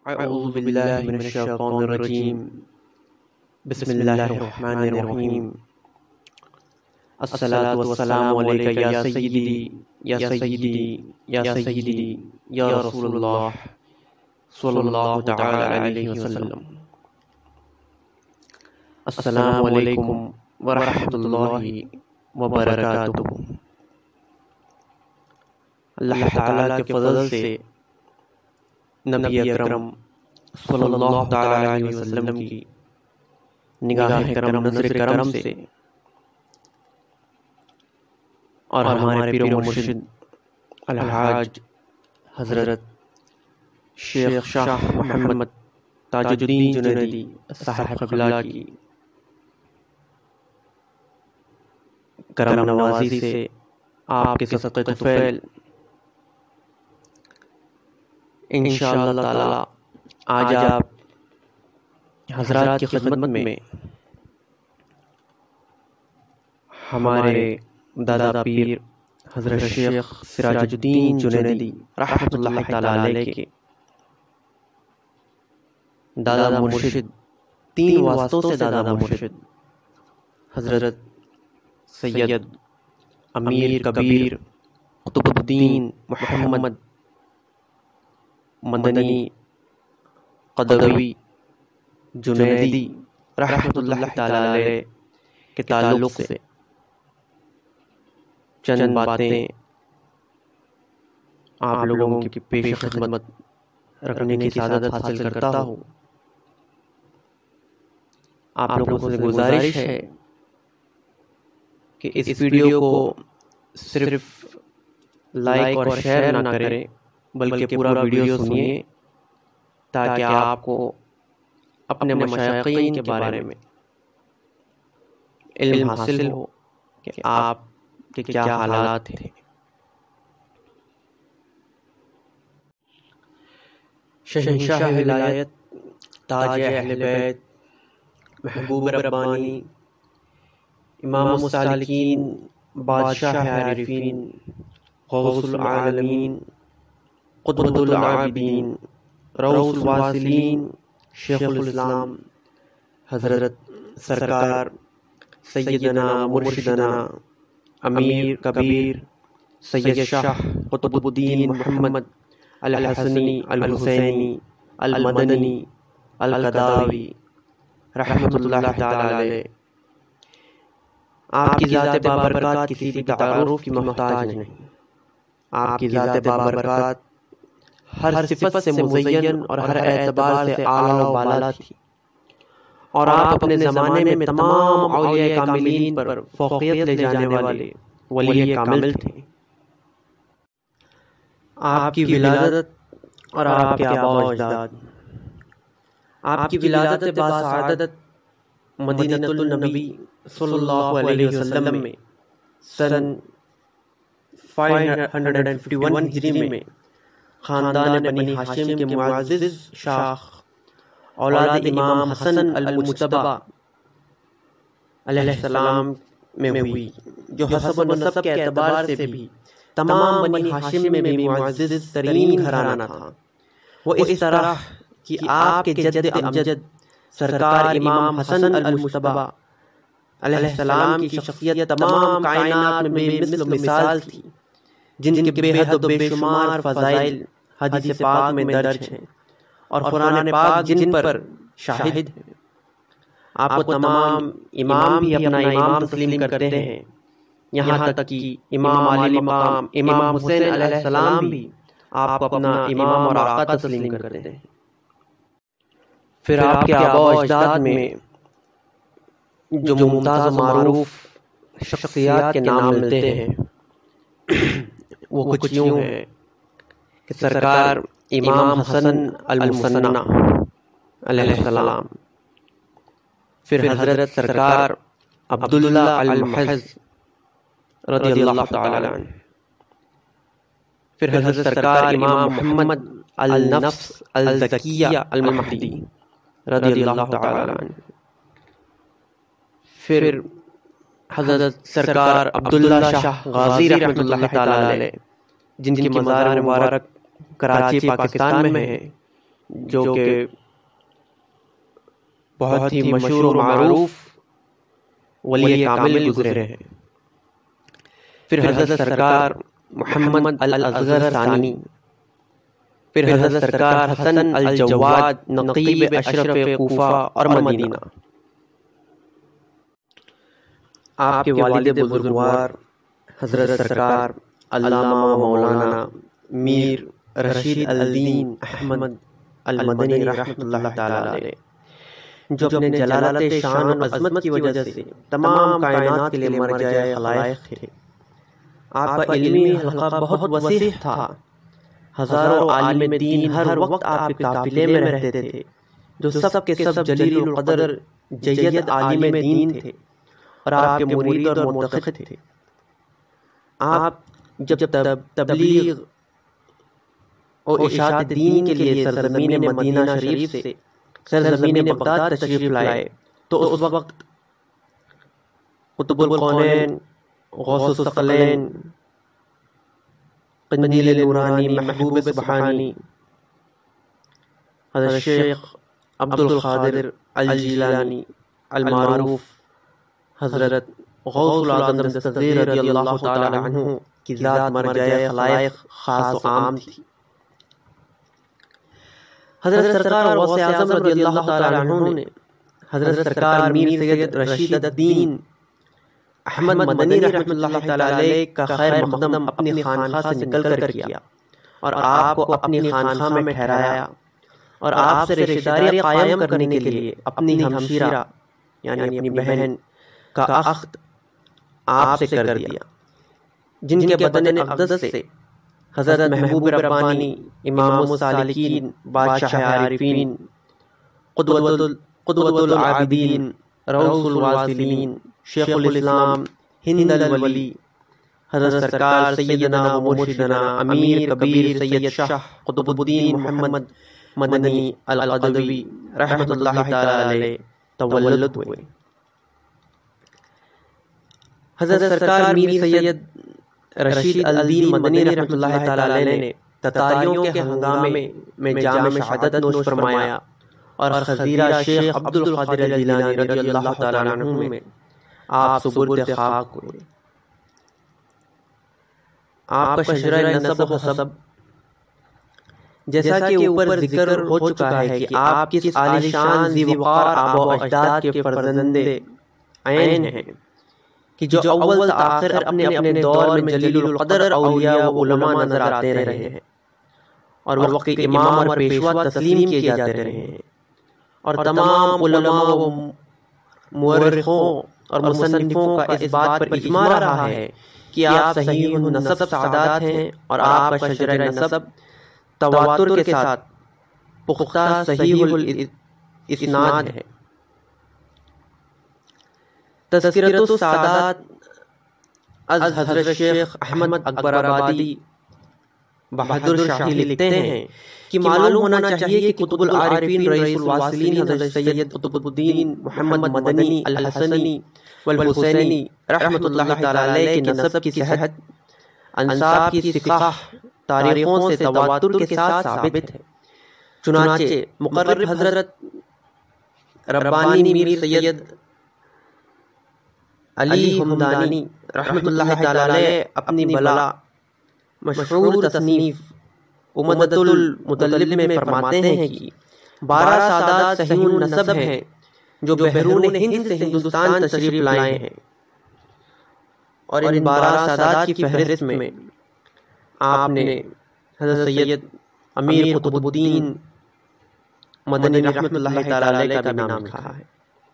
اعوذ باللہ من الشیطان الرجیم بسم اللہ الرحمن الرحیم الصلاۃ والسلام علیک یا سیدی یا سیدی یا سیدی یا رسول اللہ صلی اللہ تعالی علیہ وسلم۔ السلام علیکم ورحمۃ اللہ وبرکاتہ۔ اللہ تعالیٰ کے فضل سے نبی اکرم صلی اللہ تعالی علیہ وسلم کی نگاہ کرم نظر کرم سے اور ہمارے پیر و مرشد الحاج حضرت شیخ شاہ محمد تاج الدین جنیدی صاحب قبلہ کی کرم نوازی سے آپ کے صدقہ طفیل انشاءاللہ تعالی آج آپ حضرات کی خدمت میں ہمارے دادا پیر حضرت شیخ سراج الدین جنیدی رحمۃ اللہ تعالی علیہ کے دادا مرشد، تین واسطوں سے دادا مرشد حضرت سید امیر کبیر قطب الدین محمد مدنی قدوی جنیدی رحمۃ اللہ تعالی علیہ کے تعلق سے چند باتیں آپ لوگوں کی پیش خدمت رکھنے کی سعادت حاصل کرتا ہوں۔ آپ لوگوں سے گزارش ہے کہ اس ویڈیو کو صرف لائک اور شیئر نہ کریں بلکہ پورا ویڈیو سنیے تاکہ آپ کو اپنے مشائقین کے بارے میں علم حاصل ہو کہ آپ کے کیا حالات تھے۔ شہنشاہ ولایت، تاج اہل بیت، محبوب ربانی، امام السالکین، بادشاہ عارفین، غوث العالمین، قطب العابدین، روض الواصلین، شیخ الاسلام حضرت سرکار سیدنا مرشدنا امیر کبیر سید شاہ قطب الدین محمد الحسنی الحسینی المدنی القداوی رحمۃ اللہ تعالی علیہ، آپ کی ذات بابرکات کسی بھی تعارف کی محتاج نہیں۔ آپ کی ذات بابرکات ہر صفت سے مزین اور ہر اعتبار سے اعلیٰ و بالا تھی، اور آپ اپنے زمانے میں تمام اولیاء کاملین پر فوقیت لے جانے والے ولی کامل تھے۔ آپ کی ولادت اور آپ کے آباء و اجداد، آپ کی ولادت باسعادت مدینۃ النبی صلی اللہ علیہ وسلم میں سن 551 ہجری میں خاندان بنی ہاشم کے معزز شاخ اولاد امام حسن المجتبی علیہ السلام میں ہوئی، جو حسب نسب کے اعتبار سے بھی تمام بنی ہاشم میں بھی معزز ترین گھرانہ تھا۔ وہ اس طرح کہ آپ کے جد امجد سرکار امام حسن المجتبی علیہ السلام کی شخصیت تمام کائنات میں بے مثل مثال تھی، جن کے بے حد و بے شمار فضائل حدیث پاک میں درج ہیں اور قرآن پاک جن پر شاہد ہیں۔ آپ کو تمام امام بھی اپنا امام تسلیم کرتے ہیں، یہاں تک کہ امام علی مقام امام حسین علیہ السلام بھی آپ کو اپنا امام اور آقا تسلیم کرتے ہیں۔ پھر آپ کے آباء و اجداد میں جو ممتاز و معروف شخصیات کے نام ملتے ہیں وہ کچھ یوں ہیں کہ سرکار امام حسن المثنی علیہ السلام، پھر حضرت سرکار عبداللہ المحض رضی اللہ تعالی عنہ، پھر حضرت سرکار امام محمد النفس الزکیہ المہدی رضی اللہ تعالی عنہ، پھر حضرت سرکار عبداللہ شاہ غازی رحمۃ اللہ تعالی علیہ، جن کی مزار مبارک کراچی پاکستان میں ہے، جو کہ بہت ہی مشہور و معروف ولی کامل گزرے ہیں. پھر حضرت سرکار محمد الاصغر ثانی، پھر حضرت سرکار حسن الجواد نقیب اشرف کوفہ اور مدینہ. آپ کے والد بزرگوار حضرت سرکار علامہ مولانا میر رشید الدین احمد المدنی رحمۃ اللہ تعالی علیہ، جو اپنے جلالت شان و عظمت کی وجہ سے تمام کائنات کے لیے مرجع خلائق تھے. آپ کا علمی حلقہ بہت وسیع تھا. ہزاروں عالم دین ہر وقت آپ کے قافلے میں رہتے تھے، جو سب کے سب جلیل القدر جید عالم دین تھے اور آپ کے مرید اور منتخب تھے. آپ جب تبلیغ اور اشاعت دین کے لیے سرزمین مدینہ شریف سے سرزمین بغداد تشریف لائے تو اس وقت قطب القونین، غوث الثقلین، قندیل نورانی، محبوب سبحانی، حضرت شیخ عبد القادر الجیلانی المعروف حضرت غوث العظم دستگیر رضی اللہ تعالی عنہ کی ذات مرجع خلائق خاص و عام تھی. حضرت سرکار غوث اعظم رضی اللہ تعالی عنہ نے حضرت سرکار میر سید رشید الدین احمد مدنی رحمۃ اللہ تعالی علیہ کا خیر مقدم اپنی خانقاہ سے نکل کر کیا اور آپ کو اپنی خانقاہ میں ٹھہرایا اور آپ سے رشتہ داری قائم کرنے کے لیے اپنی ہمشیرہ یعنی اپنی بہن کا عقد آپ سے کر دیا، جن کے بدن اقدس سے حضرت محبوب ربانی، امام السالکین، بادشاہ عارفین، قدوۃ العابدین، روض الواصلین، شیخ الاسلام، ہند الولی، حضرت سرکار سیدنا و مرشدنا امیر کبیر سید شاہ قطب الدین محمد مدنی القدوی رحمۃ اللہ تعالی علیہ تولد ہوئے. حضرت سرکار میر سید رشید الدین مدنی رحمۃ اللہ تعالی علیہ نے تتاریوں کے ہنگامے میں جام شہادت نوش فرمایا اور خزیرہ شیخ عبد القادر الجیلانی رضی اللہ تعالی عنہ میں آپ سپرد خاک ہوئے. آپ کا شجرہ نسب و حسب جیسا کہ اوپر ذکر ہو چکا ہے کہ آپ کس عالیشان ذی وقار آبا و اجداد کے فرزندے عین ہیں کہ جو اول تا آخر اپنے اپنے دور میں جلیل القدر اولیاء و علماء نظر آتے رہے ہیں اور وقت کے امام اور پیشوا تسلیم کیے جاتے رہے ہیں، اور تمام علماء و مورخوں اور مصنفوں کا اس بات پر اجماع رہا ہے کہ آپ صحیح النسب سعادات ہیں اور آپ کا شجرہ نسب تواتر کے ساتھ پختہ صحیح الاسناد ہے. تذکرۃ السادات از حضرت شیخ احمد اکبر آبادی بہادر شاہی لکھتے ہیں کہ معلوم ہونا چاہیے کہ قطب العارفین رئیس الواصلین حضرت سید قطب الدین محمد مدنی الحسنی والحسینی رحمۃ اللہ تعالی علیہ کے نسب کی صحت انساب کی ثقہ تاریخوں سے تواتر کے ساتھ ثابت ہے. چنانچہ مقرب حضرت ربانی میر سید علی حمدانی رحمۃ اللہ تعالی علیہ اپنی بلا مشہور تصنیف امدت المطلب میں فرماتے ہیں کہ 12 سادات صحیح النسب ہیں جو بیرون ہند سے ہندوستان تشریف لائے ہیں، اور ان 12 سادات کی فہرست میں آپ نے حضرت سید امیر قطب الدین مدنی رحمۃ اللہ تعالی علیہ کا بھی نام لکھا ہے.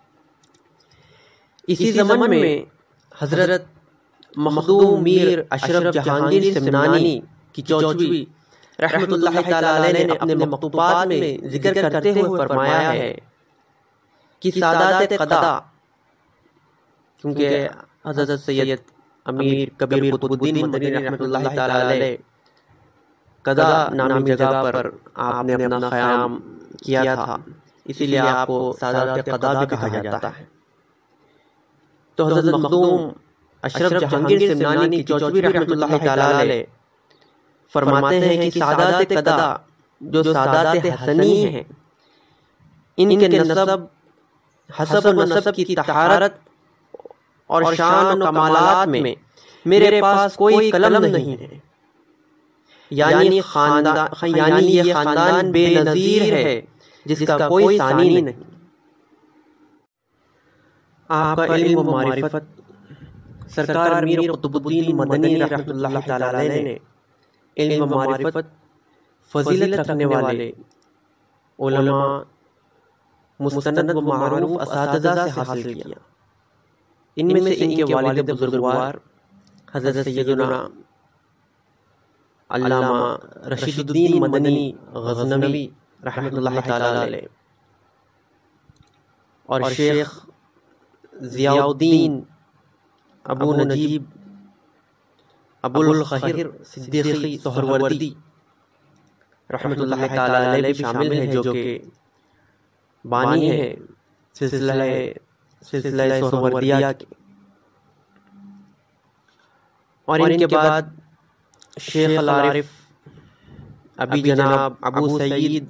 اسی زمن میں حضرت مخدوم میر اشرف جہانگیر سمنانی کی چوچوی رحمۃ اللہ تعالی علیہ نے اپنے مکتوبات میں ذکر کرتے ہوئے فرمایا ہے کہ سادات قدا، کیونکہ حضرت سید امیر کبیر قطب الدین مدنی رحمۃ اللہ تعالی علیہ قدا نامی جگہ پر آپ نے اپنا قیام کیا تھا، اسی لیے آپ کو سادات قدا بھی کہا جاتا ہے. تو حضرت مخدوم اشرف جہانگیر سمنانی کی چوچوی رحمۃ اللہ تعالی علیہ فرماتے ہیں کہ سادات قدا جو سادات حسنی ہیں، ان کے نسب حسب و نسب کی طہارت اور شان و کمالات میں میرے پاس کوئی قلم نہیں ہے، یعنی یہ خاندان بے نظیر ہے جس کا کوئی ثانی نہیں۔ آپ کا علم و معرفت سرکار میر قطب الدین مدنی رحمۃ اللہ تعالی علیہ نے علم و معرفت فضیلت رکھنے والے علماء، مستند و معروف اساتذہ سے حاصل کیا۔ ان میں سے ان کے والد بزرگوار حضرت سیدنا علامہ رشید الدین مدنی غزنوی رحمۃ اللہ تعالی علیہ اور شیخ ضیاء الدین ابو نجیب ابو الخیر صدیقی سہروردی رحمۃ اللہ تعالی علیہ بھی شامل ہیں، جو کہ بانی ہے سلسلہ سہروردیہ کے۔ اور ان کے بعد شیخ العارف ابی جناب ابو سعید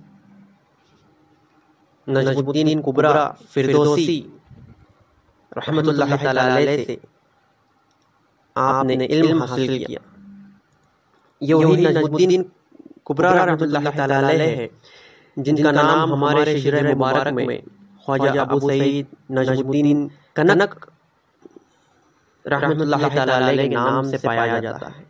نجم الدین کبریٰ فردوسی رحمۃ اللہ تعالی علیہ سے آپ نے علم حاصل کیا۔ یہ وہی نجم الدین کبریٰ رحمۃ اللہ تعالی علیہ ہے جن کا نام ہمارے شجرہ مبارک میں خواجہ ابو سعید نجم الدین کنک رحمۃ اللہ تعالی علیہ کے نام سے پایا جاتا ہے۔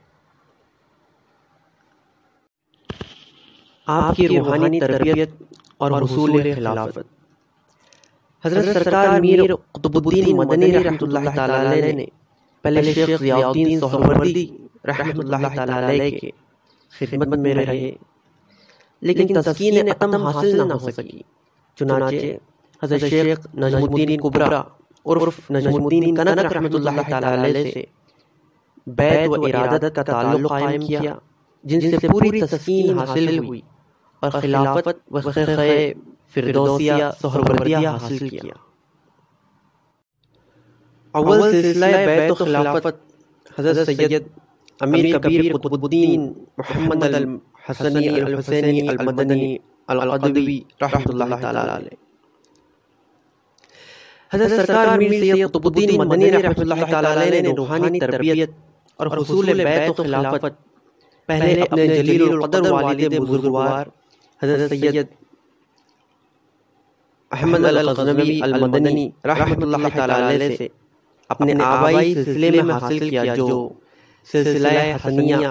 آپ کی روحانی تربیت اور حصول خلافت حضرت سرکار میر قطب الدین مدنی رحمۃ اللہ تعالی علیہ نے پہلے شیخ ضیاء الدین سہروردی رحمۃ اللہ تعالی علیہ کے خدمت میں رہے، لیکن تسکین عتم حاصل نہ ہو سکی، چنانچہ حضرت شیخ نجم الدین کبریٰ عرف نجم الدین کنک رحمۃ اللہ تعالی علیہ سے بیعت و ارادت کا تعلق قائم کیا، جن سے پوری تسکین حاصل ہوئی اور خلافت و خیخہ فردوسیہ سہروردیہ حاصل کیا۔ اول سلسلہ بیعت و خلافت حضرت سید امیر کبیر قطب الدین محمد الحسنی الحسینی المدنی القدوی رحمۃ اللہ تعالی علیہ۔ حضرت سرکار میر سید قطب الدین مدنی رحمۃ اللہ تعالی علیہ نے روحانی تربیت اور حصول بیعت و خلافت پہلے اپنے جلیل القدر والد بزرگوار حضرت سید احمد الغزنوی المدنی رحمۃ اللہ تعالی علیہ سے اپنے آبائی سلسلے میں حاصل کیا، جو سلسلہ حسنیہ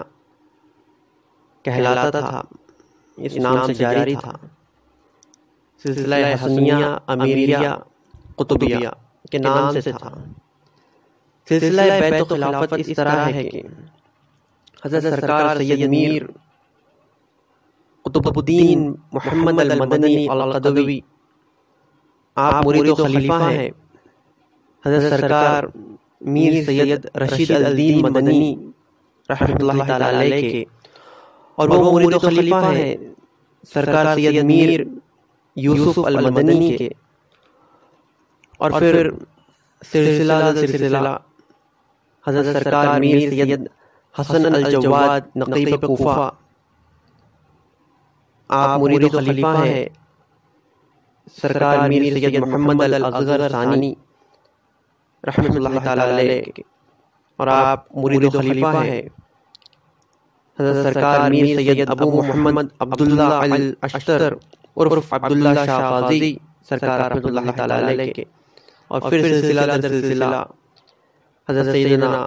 کہلاتا تھا، اس نام سے جاری تھا۔ سلسلہ حسنیہ امیریہ قطبیہ کے نام سے تھا۔ سلسلہ بیعت و خلافت اس طرح ہے کہ حضرت سرکار سید میر قطب الدین محمد المدنی القدوی آپ مرید و خلیفہ ہیں حضرت سرکار میر سید رشید الدین مدنی رحمۃ اللہ تعالی علیہ کے، اور وہ مرید و خلیفہ ہیں سرکار سید میر یوسف المدنی کے، اور پھر سلسلہ حضرت سرکار میر سید حسن الجواد نقیب کوفہ آپ مرید و خلیفہ ہیں سرکار میر سید محمد الاصغر ثانی رحمۃ اللہ تعالی علیہ کے، اور آپ مرید و خلیفہ ہیں حضرت سرکار میر سید ابو محمد عبداللہ الاشتر عرف عبداللہ شاہ غازی سرکار رحمۃ اللہ تعالی علیہ کے، اور پھر سلسلہ در سلسلہ حضرت سیدنا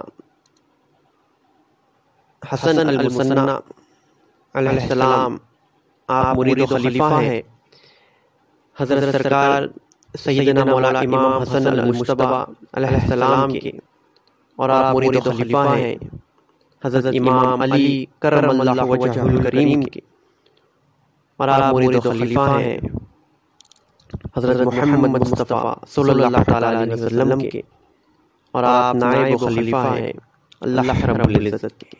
حسن المثنی علیہ السلام آپ مرید و خلیفہ ہیں حضرت سرکار سیدنا مولانا امام حسن المجتبی علیہ السلام کے، اور آپ مرید و خلیفہ ہیں حضرت امام علی کرم اللہ وجہہ الکریم کے، اور آپ مرید و خلیفہ ہیں حضرت محمد مصطفیٰ صلی اللہ تعالی علیہ وسلم کے، اور آپ نائب و خلیفہ ہیں اللہ رب العزت کے۔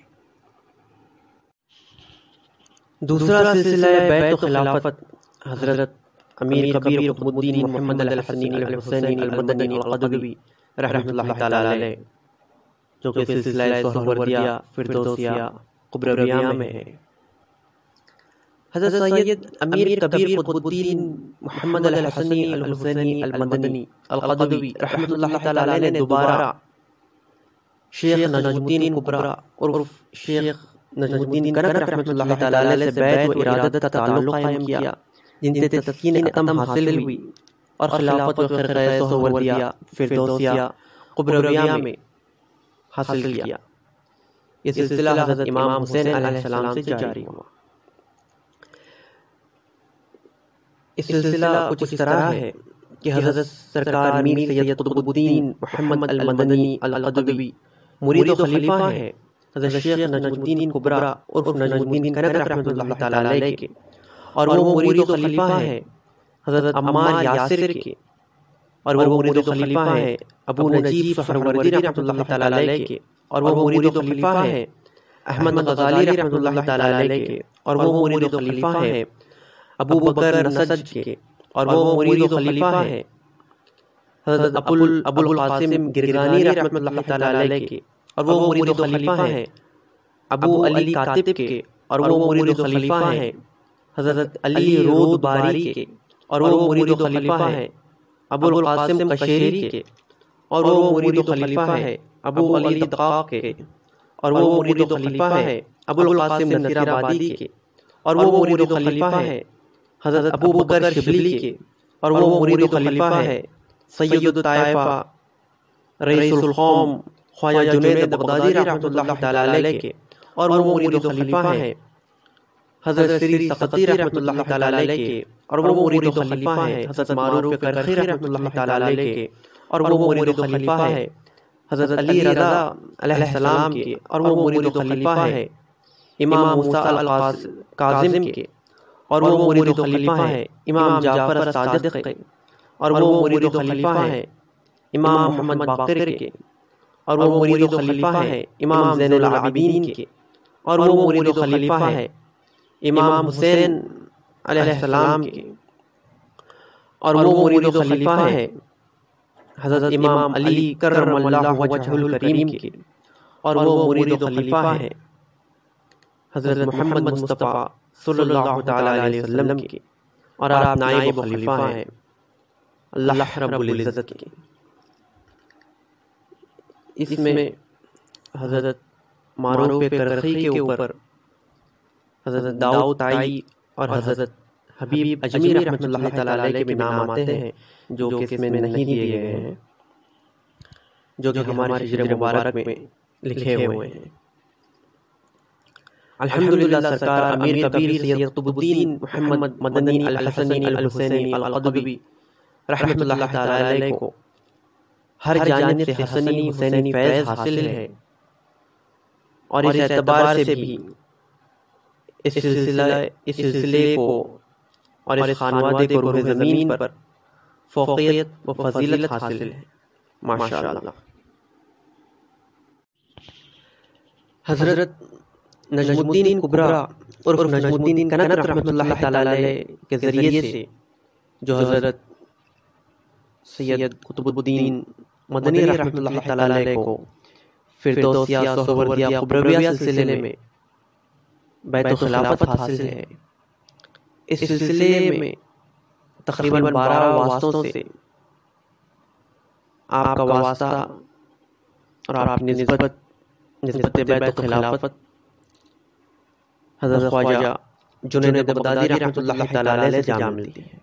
دوسرا سلسلہ بیعت و خلافت حضرت امیر کبیر قطب الدین محمد الحسنی الحسینی المدنی القدوی رحمۃ اللہ تعالی علیہ، جو کہ سلسلہ سہروردیہ فردوسیہ قبرویہ میں ہے۔ حضرت سید امیر کبیر قطب الدین محمد الحسنی الحسینی المدنی القدوی رحمۃ اللہ تعالی علیہ نے دوبارہ شیخ نجم الدین کبرا عرف شیخ نجم الدین کنک رحمۃ اللہ تعالی علیہ سے بیعت و ارادت کا تعلق قائم کیا، جن سے تسکین اتم حاصل ہوئی اور خلافت و خرقہ سہروردیہ فردوسیہ قبرویہ میں حاصل کیا۔ یہ سلسلہ حضرت امام حسین علیہ السلام سے جاری ہوا۔ اس سلسلہ کچھ اس طرح ہے کہ حضرت سرکار میر سید قطب الدین محمد المدنی القدوی مرید و خلیفہ ہیں حضرت شیخ نجم الدین کبرا عرف نجم الدین کنک رحمۃ اللہ تعالی علیہ کے، اور وہ مرید و خلیفہ ہیں حضرت عمار یاسر کے، اور وہ مرید و خلیفہ ہیں ابو نجیب سہروردی رحمۃ اللہ تعالی علیہ کے، اور وہ مرید و خلیفہ ہیں احمد غزالی رحمۃ اللہ تعالی علیہ کے، اور وہ مرید و خلیفہ ہیں ابو بکر نسج کے، اور وہ مرید و خلیفہ ہیں حضرت ابو القاسم گرگانی رحمۃ اللہ تعالی علیہ کے، اور وہ مرید و خلیفہ ہیں ابو علی کاتب کے، اور وہ مرید و خلیفہ ہیں حضرت علی رود باری کے، اور وہ مرید و خلیفہ ہیں ابو القاسم قشیری کے، اور وہ مرید و خلیفہ ہیں ابو علی دقاق کے، اور وہ مرید و خلیفہ ہیں ابو القاسم نصیر آبادی کے، اور وہ مرید و خلیفہ ہیں حضرت ابو بکر شبلی کے، اور وہ مرید و خلیفہ ہیں سید الطائفہ رئیس القوم خواجہ جنید بغدادی رحمۃ اللہ تعالی علیہ کے، اور وہ مرید و خلیفہ ہیں حضرت سری سقطی رحمۃ اللہ تعالی علیہ کے، اور وہ مرید و خلیفہ ہیں حضرت معروف کرخی رحمۃ اللہ تعالی علیہ کے، اور وہ مرید و خلیفہ ہیں حضرت علی رضا علیہ السلام کے، اور وہ مرید و خلیفہ ہیں امام موسیٰ الکاظم کے، اور وہ مرید و خلیفہ ہیں امام جعفر الصادق کے، اور وہ مرید و خلیفہ ہیں امام محمد باقر کے، اور وہ مرید و خلیفہ ہیں امام زین العابدین کے، اور وہ مرید و خلیفہ ہیں امام حسین علیہ السلام کے، اور وہ مرید و خلیفہ ہیں حضرت امام علی کرم اللہ وجہہ الکریم کے، اور وہ مرید و خلیفہ ہیں حضرت محمد مصطفیٰ صلی اللہ تعالی علیہ وسلم کے، اور آپ نائب خلیفہ ہیں اللہ رب العزت کے۔ اس میں حضرت معروف کرخی کے اوپر حضرت داؤد طائی اور حضرت حبیب اجمی رحمۃ اللہ تعالی علیہ کے نام آتے ہیں، جو کہ اس میں نہیں دیے گئے ہیں، جو کہ ہمارے ہجر مبارک میں لکھے ہوئے ہیں۔ الحمدللہ سرکار امیر کبیر سید قطب الدین محمد مدنی الحسنی الحسینی القدوی رحمۃ اللہ تعالی علیہ کو ہر جانب سے حسنی حسینی فیض حاصل ہے، اور اس اعتبار سے بھی اس سلسلے کو اور اس خانوادے کو روح زمین پر فوقیت و فضیلت حاصل ہے، ماشاءاللہ۔ حضرت نجم الدین کبرا عرف نجم الدین کنک رحمۃ اللہ تعالی علیہ کے ذریعے سے جو حضرت سید قطب الدین مدنی رحمۃ اللہ تعالی علیہ کو فردوسیہ سہروردیہ قبرویہ سلسلے میں بیعت و خلافت حاصل ہے، اس سلسلے میں تقریباً 12 واسطوں سے آپ کا واسطہ اور آپ کی نسبت بیعت و خلافت حضرت خواجہ جنید بغدادی رحمۃ اللہ تعالی علیہ سے جا ملتی ہے۔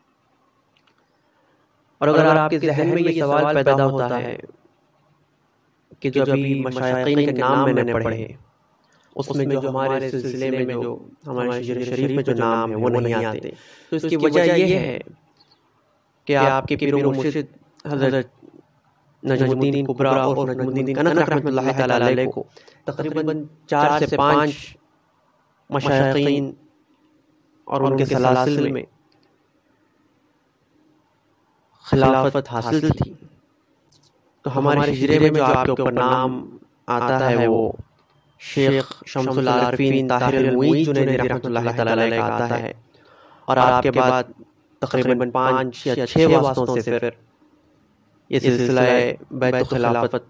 اور اگر آپ کے ذہن میں یہ سوال پیدا ہوتا ہے کہ جو ابھی مشائخین کے نام میں نے پڑھے اس میں جو ہمارے سلسلے میں جو ہمارے شجر شریف میں جو نام ہے وہ نہیں آتے، تو اس کی وجہ یہ ہے کہ آپ کے پیر و مرشد حضرت نجم الدین کبرا اور نجم الدین کنک رحمۃ اللہ تعالی علیہ کو تقریباً 4 سے 5 مشائخین اور ان کے سلاسل میں خلافت حاصل تھی، تو ہمارے ہجرے میں جو آپ کے اوپر نام آتا ہے وہ شیخ شمس العارفین طاہر المعید جنیدی رحمۃ اللہ تعالی علیہ کا آتا ہے، اور آپ کے بعد تقریباً 5 یا 6 واسطوں سے پھر یہ سلسلہ بیعت و خلافت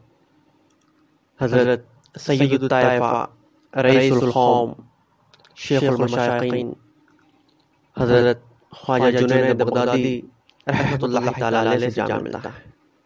حضرت سید الطائفہ رئیس القوم شیخ المشائخین حضرت خواجہ جنید بغدادی رحمۃ اللہ تعالی علیہ سے جا ملتا ہے۔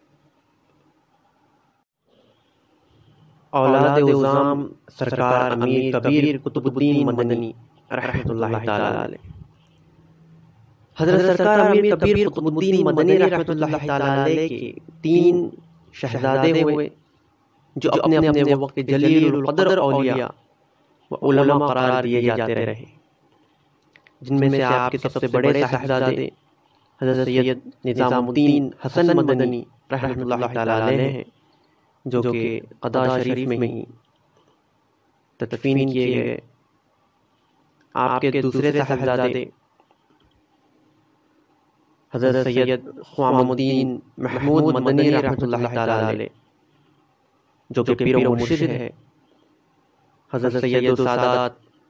اولاد عظام سرکار امیر کبیر قطب الدین مدنی رحمۃ اللہ تعالی علیہ، حضرت سرکار امیر کبیر قطب الدین مدنی رحمۃ اللہ تعالی علیہ کے 3 شہزادے ہوئے جو اپنے اپنے وقت جلیل القدر اولیاء و علماء قرار دیے جاتے رہے، جن میں سے آپ کے سب سے بڑے صاحبزادے حضرت سید نظام الدین حسن مدنی رحمۃ اللہ تعالی علیہ ہیں، جو کہ قضا شریف میں ہی تدفین کیے گئے۔ آپ کے دوسرے صاحبزادے حضرت سید خوام الدین محمود مدنی رحمۃ اللہ تعالی علیہ، جو کہ پیر و مرشد ہے، حضرت سید السادات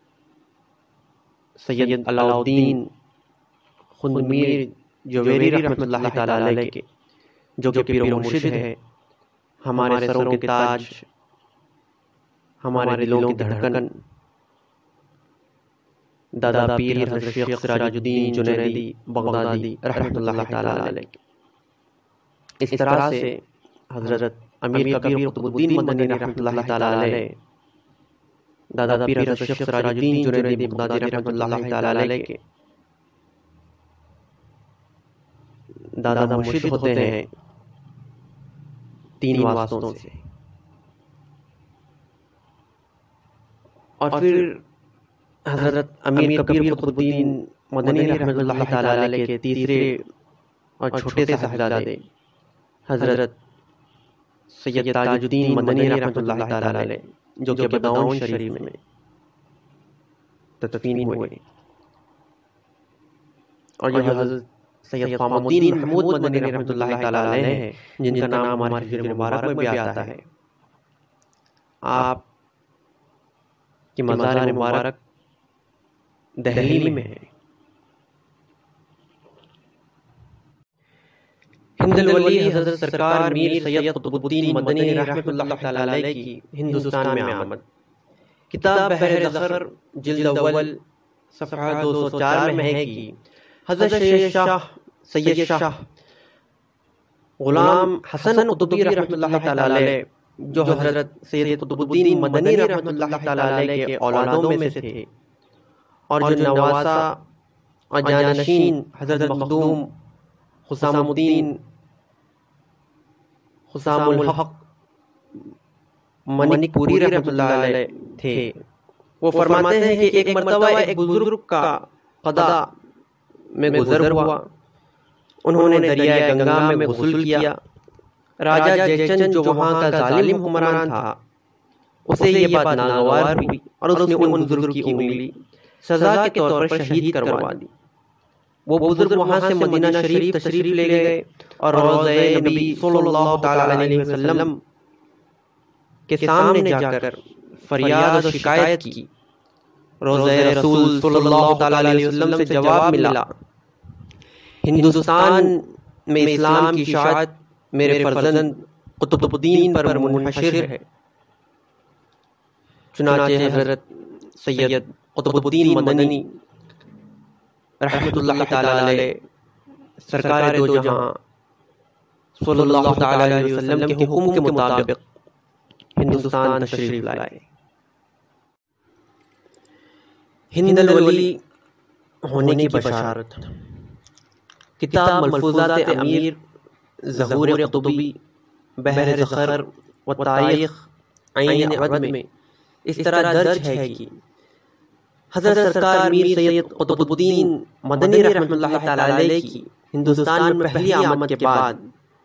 سید علاء الدین خندمیر جویری رحمۃ اللہ تعالی علیہ کے، جو کہ پیر و مرشد ہے، ہمارے سروں کے تاج، ہمارے دلوں کی دھڑکن، دادا پیر حضرت شیخ سراج الدین جنیدی بغدادی رحمۃ اللہ تعالی علیہ۔ اس طرح سے حضرت امیر کبیر قطب الدین مدنی رحمۃ اللہ تعالی علیہ، دادا پیر حضرت شیخ سراج الدین جنیدی بغدادی رحمۃ اللہ تعالی علیہ کے دادا مرشد ہوتے ہیں 3 واسطوں سے، اور پھر حضرت امیر کبیر قطب الدین مدنی رحمۃ اللہ تعالی علیہ کے تیسرے اور چھوٹے سے صاحبزادے حضرت سید تاج الدین مدنی رحمۃ اللہ تعالی علیہ، جو کہ بدعون شریف میں تدفین ہوئے، اور یہ حضرت سید خوام الدین محمود مدنی رحمۃ اللہ تعالی علیہ ہے، جن کا نام ہمارے ہجر مبارک میں بھی آتا ہے۔ آپ کی مزار مبارک دہلی میں ہے۔ ہند الولی حضرت سرکار میر سید قطب الدین مدنی رحمۃ اللہ تعالی علیہ کی ہندوستان میں آمد، کتاب بحر ذخر جلد اول صفحہ 204 میں ہے کہ حضرت سید شاہ غلام حسن قطبی رحمۃ اللہ تعالی علیہ، جو حضرت سید قطب الدین مدنی رحمۃ اللہ تعالی علیہ کے اولادوں میں سے تھے، اور جو نواسا اور جانشین حضرت مخدوم حسام الدین حسام الحق منک پوری رحمۃ اللہ علیہ تھے، وہ فرماتے ہیں کہ ایک مرتبہ ایک بزرگ کا قضا میں گزر ہوا، انہوں نے دریائے گنگا میں غسل کیا۔ راجہ جے چند جو وہاں کا ظالم حکمران تھا، اسے یہ بات ناگوار ہوئی اور اس نے ان بزرگ کی انگلی سزا کے طور پر شہید کروا دی۔ وہ بزرگ وہاں سے مدینہ شریف تشریف لے گئے اور روضہ نبی صلی اللہ تعالی علیہ وسلم کے سامنے جا کر فریاد و شکایت کی۔ روضہ رسول صلی اللہ تعالی علیہ وسلم سے جواب ملا، ہندوستان میں اسلام کی اشاعت میرے فرزند قطب الدین پر منحشر ہے۔ چنانچہ حضرت سید قطب الدین مدنی رحمۃ اللہ تعالی علیہ سرکار دو جہاں صلی اللہ تعالی علیہ وسلم کے حکم کے مطابق ہندوستان تشریف لائے۔ ہند الولی ہونے کی بشارت، کتاب ملفوظات امیر ظہور قطبی بحر ذخر و تاریخ عین عبد میں اس طرح درج ہے کہ حضرت سرکار میر سید قطب الدین مدنی رحمۃ اللہ تعالی علیہ کی ہندوستان میں پہلی آمد کے بعد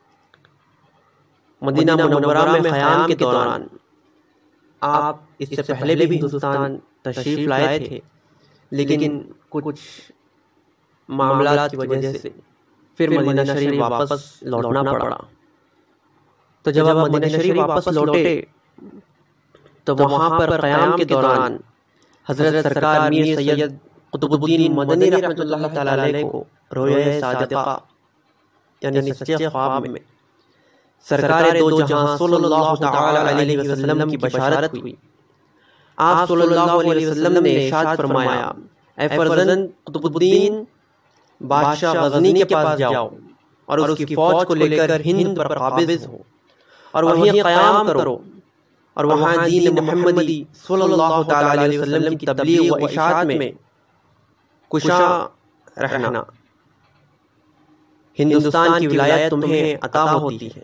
مدینہ منورہ میں قیام کے دوران آپ اس سے پہلے بھی ہندوستان تشریف لائے تھے، لیکن کچھ معاملات کی وجہ سے پھر مدینہ شریف واپس لوٹنا پڑا۔ تو جب آپ مدینہ شریف واپس لوٹے تو وہاں پر قیام کے دوران حضرت سرکار میر سید قطب الدین مدنی رحمۃ اللہ تعالی علیہ کو رویا صادقہ یعنی سچے خواب میں سرکار دو جہاں صلی اللہ تعالی علیہ وسلم کی بشارت ہوئی۔ آپ صلی اللہ علیہ وسلم نے ارشاد فرمایا، اے فرزند قطب الدین بادشاہ غزنی کے پاس جاؤ اور اس کی فوج کو لے کر ہند پر قابض ہو اور وہیں قیام کرو اور وہاں دین محمدی صلی اللہ تعالی علیہ وسلم کی تبلیغ و اشاعت میں کشاں رہنا۔ ہندوستان کی ولایت تمہیں عطا ہوتی ہے۔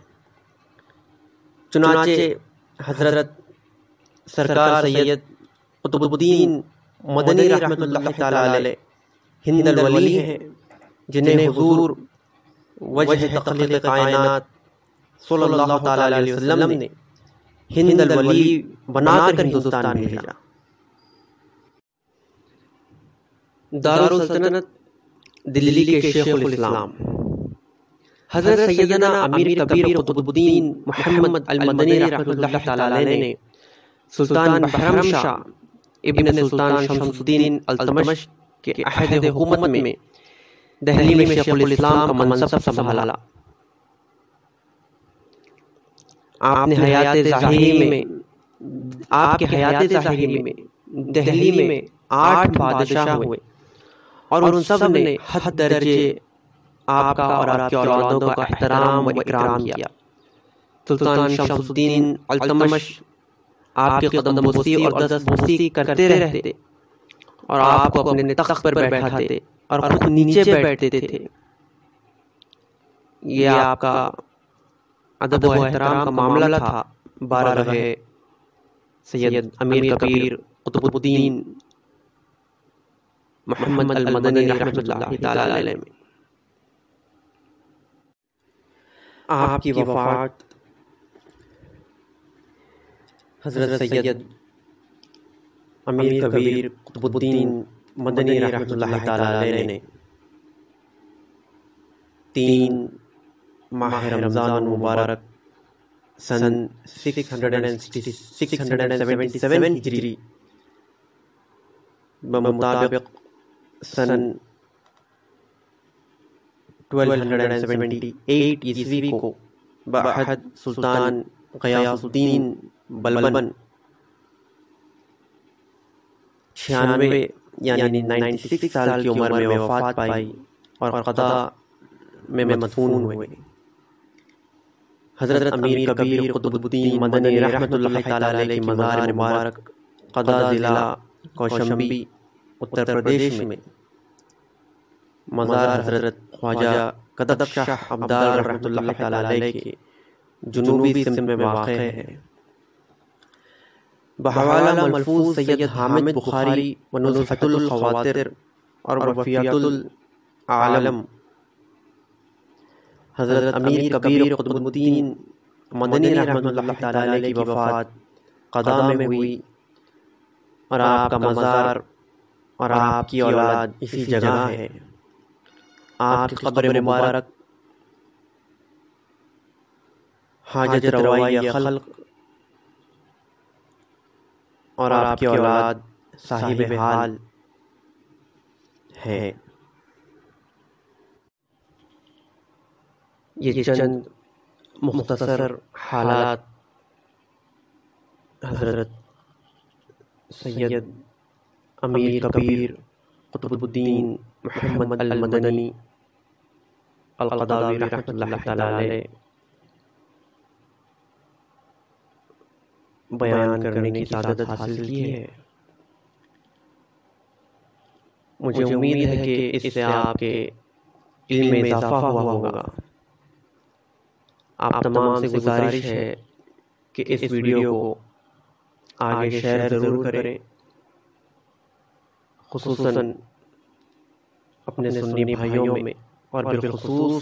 چنانچہ حضرت سرکار سید قطب الدین مدنی رحمۃ اللہ تعالی علیہ ہند الولی ہیں، جنہیں حضور وجہ تخلیق کائنات صلی اللہ تعالی علیہ وسلم نے ہند الولی بنا کر ہندوستان بھیجا۔ دارالسلطنت دلی کے شیخ الاسلام حضرت سیدنا امیر کبیر قطب الدین محمد المدنی رحمۃ اللہ تعالی علیہ نے سلطان بحرم شاہ ابن سلطان شمس الدین التمش کے عہد حکومت میں دہلی میں شیخ الاسلام کا منصب سنبھالا۔ آپ کے حیات ظاہری میں دہلی میں 8 بادشاہ ہوئے اور ان سب نے حد درجے آپ کا اور آپ کی اولادوں کا احترام و اکرام کیا۔ سلطان شمس الدین التمش آپ کے قدم بوسی اور دست بوسی کرتے رہتے اور آپ کو اپنے تخت پر بیٹھاتے اور خود نیچے بیٹھتے تھے۔ یہ آپ کا ادب و احترام کا معاملہ تھا۔ بارگاہ سید امیر کبیر قطب الدین محمد المدنی رحمۃ اللہ تعالی علیہ میں۔ آپ کی وفات حضرت سید امیر کبیر قطب الدین مدنی رحمۃ اللہ تعالی علیہ نے 3 ماہ رمضان المبارک سن 677 ہجری بمطابق سن 1278 عیسوی کو بعہد سلطان غیاث الدین بلبن 96 یعنی 96 سال کی عمر میں وفات پائی اور قضا میں مدفون ہوئے۔ حضرت امیر کبیر قطب الدین مدنی رحمۃ اللہ تعالی علیہ کی مزار مبارک قضا ضلع کوشمبی اتر پردیش میں مزار حضرت خواجہ قدب شاہ ابدال رحمۃ اللہ تعالی علیہ کے جنوبی سمت میں واقع ہے۔ بحوالہ ملفوظ سید حامد بخاری و نزہۃ الخواطر اور وفیات العالم حضرت امیر کبیر قطب الدین مدنی رحمۃ اللہ تعالی علیہ کی وفات قضا میں ہوئی اور آپ کا مزار اور آپ کی اولاد اسی جگہ ہے۔ آپ کی قبر مبارک حاجت روائی خلق اور آپ کی اولاد صاحب حال ہے۔ یہ چند مختصر حالات حضرت سید امیر کبیر قطب الدین محمد المدنی القضاوی رحمۃ اللہ تعالی علیہ بیان کرنے کی سعادت حاصل کی ہے۔ مجھے امید ہے کہ اس سے آپ کے علم میں اضافہ ہوا ہوگا۔ آپ تمام سے گزارش ہے کہ اس ویڈیو کو آگے شیئر ضرور کریں، خصوصاً اپنے سنی بھائیوں میں اور بالخصوص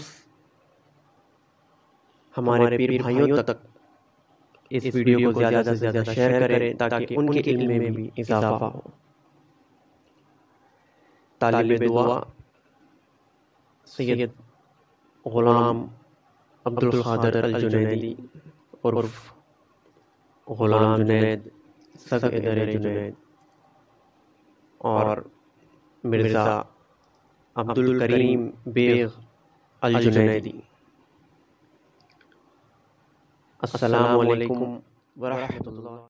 ہمارے پیر بھائیوں تک اس ویڈیو کو زیادہ سے زیادہ شیئر کریں تاکہ ان کے علم میں بھی اضافہ ہو۔ طالب دعا سید غلام عبدالقادر الجنیدی عرف غلام جنید سگ ادر جنید اور مرزا عبدالکریم بیغ الجنیدی۔ السلام علیکم ورحمۃ اللہ۔